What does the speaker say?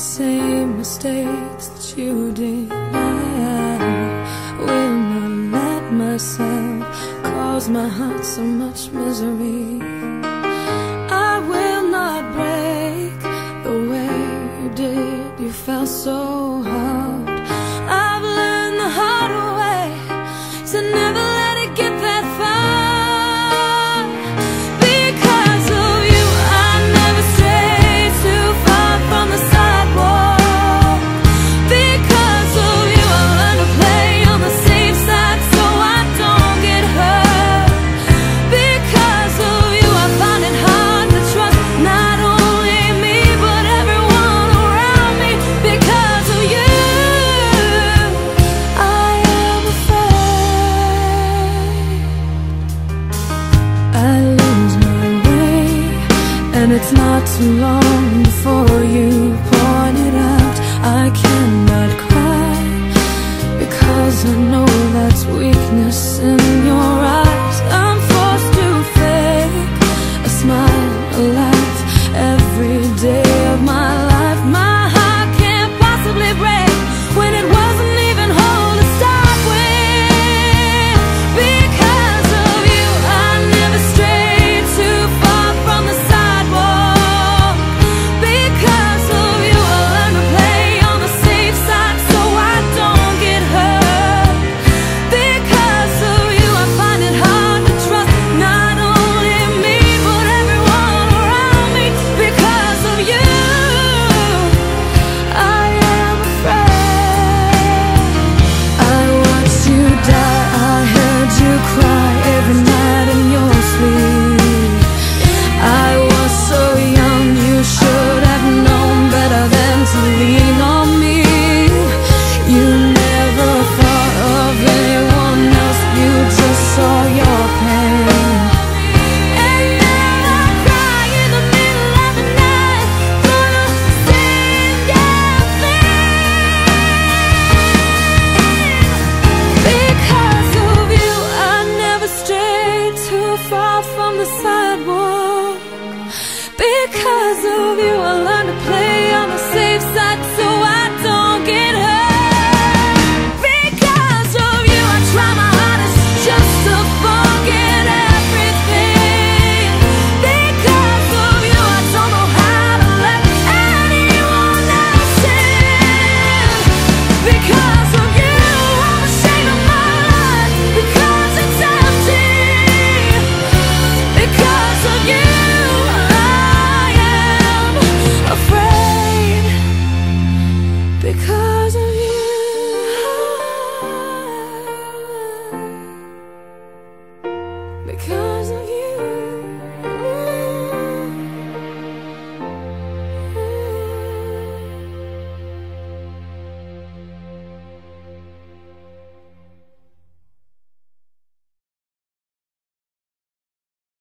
same mistakes that you did. I will not let myself cause my heart so much misery. I will not break the way you did. You fell so hard. I've learned the hard way to never let it get that far. Because of you, I never strayed too far from the sidewalk. Because of you, I learned to play on the safe side so I don't get hurt. Because of you, I find it hard to trust not only me but everyone around me. Because of you, I am afraid I lose my way, and it's not too long before you point it out. I cannot cry because I know that's weakness in your eyes. I'm forced to fake a smile, a laugh every day of my life. My heart can't possibly break when it wasn't even whole to start with. Because of you, I never strayed too far from the sidewalk. Because of you, I learned to play on the safe side so I don't get hurt. Because of you, I find it hard to trust not only me but everyone around me. Because of you, I am afraid. I watched you die, I heard you cry every night in your sleep. I was so young, you should have known better than to lean on me. You never thought of anyone else, you just saw your pain. And now I cry in the middle of the night for the same damn thing. Because of you, I never strayed too far from the sidewalk. Because of you,